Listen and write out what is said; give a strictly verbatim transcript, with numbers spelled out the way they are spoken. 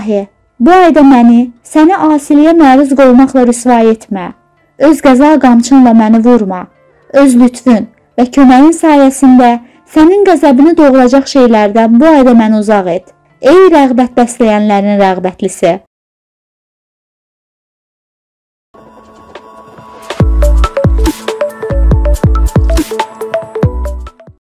İlahi, bu ayda məni səni asiliyə məruz qoymaqla rüsvay etmə. Öz qəza qamçınla məni vurma. Öz lütfün və köməyin sayəsində sənin qəzəbini doğulacaq şeylərdən bu ayda məni uzaq et. Ey rəğbət bəsləyənlərin rəğbətlisi!